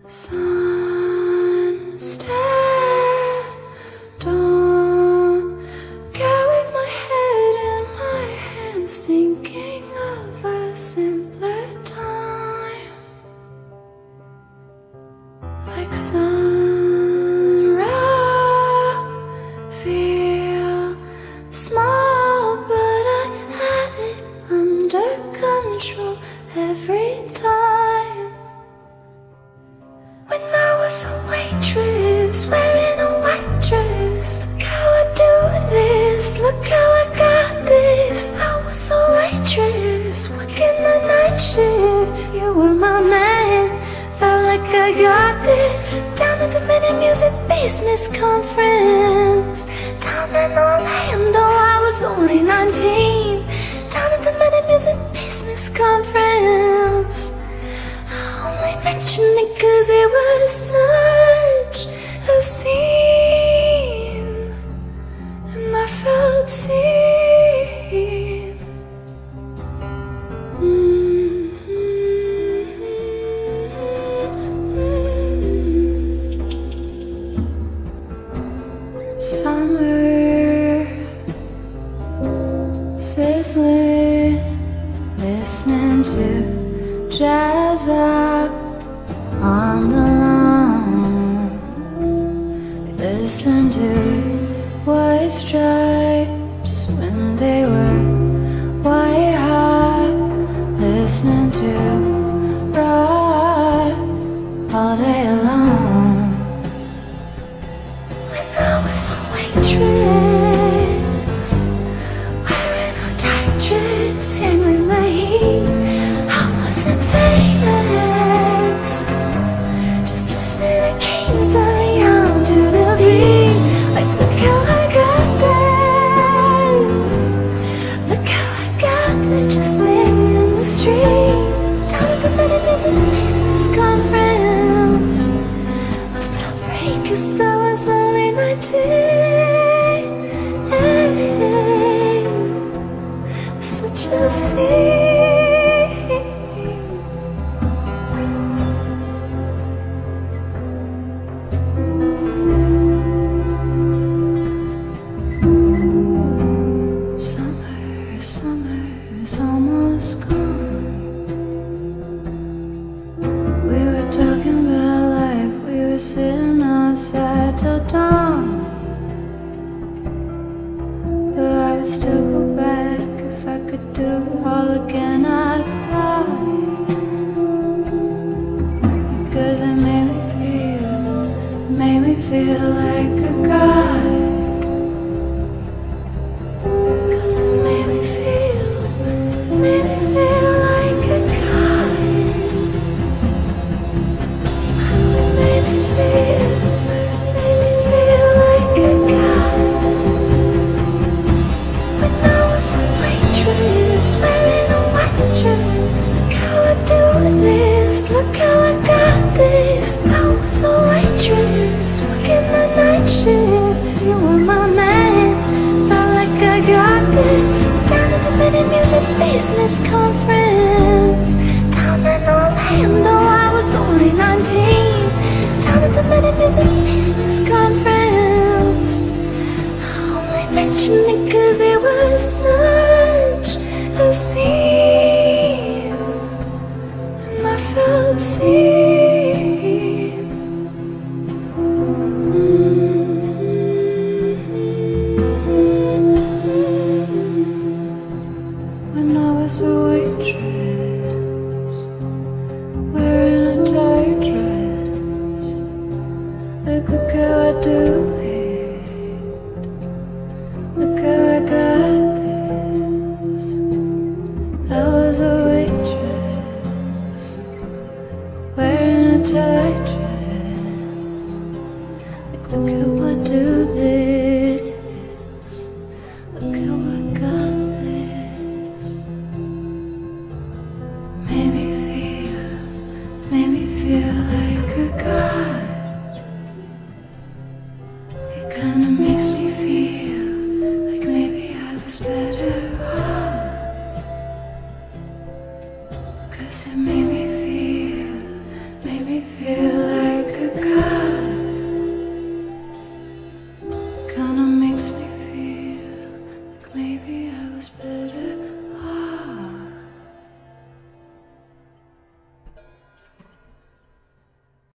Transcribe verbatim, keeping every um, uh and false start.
Sun, stare, don't care with my head in my hands, thinking of a simpler time. Like sun, raw, feel small, but I had it under control every time. When I was a waitress, wearing a white dress, look how I do this, look how I got this. I was a waitress, working the night shift, you were my man, felt like I got this. Down at the Minute Music Business Conference, down in Orlando, I was only nineteen. Down at the Minute Music Business Conference, I mentioned it cause it was such a scene, and I felt seen. Mm-hmm. Summer, sizzling, listening to jazz up on the lawn. Listen to white stripes when they were white hot. Listening to rock all day long. When I was a waitress, wearing a tight dress, handling the heat, I wasn't famous. Just listening to Kings of Leon to the beat. Like, look how I got this, look how I got this, just sitting in the street. Down at the Minute Music Business Conference, I felt free cause I was only nineteen. Such a scene. Summer, summer's almost gone. We were talking about life, we were sitting outside till dawn. But I would still go back if I could do all again, I thought. Because it made me feel, it made me feel like a god. Cause it made me feel, it made me feel like a god. Somehow it made me feel, made me feel like a god. When I was a waitress, wearing a white dress, look how I do this, look how I got this. I was a waitress, working the night shift, you were my man, felt like I got this. Down at the Minute Music Business Conference, down in Orlando, I was only nineteen. Down at the Minute Music Business Conference, I only mentioned it cause it was such a scene, and I felt seen. When I was a waitress, wearing a tight dress, like look how I do it, look how I got this. I was a waitress, wearing a tight dress, like look how I do this, look how I got this. Made me feel, made me feel like a god. It kinda makes me feel like maybe I was better off. Cause it made me feel, made me feel Maybe I was better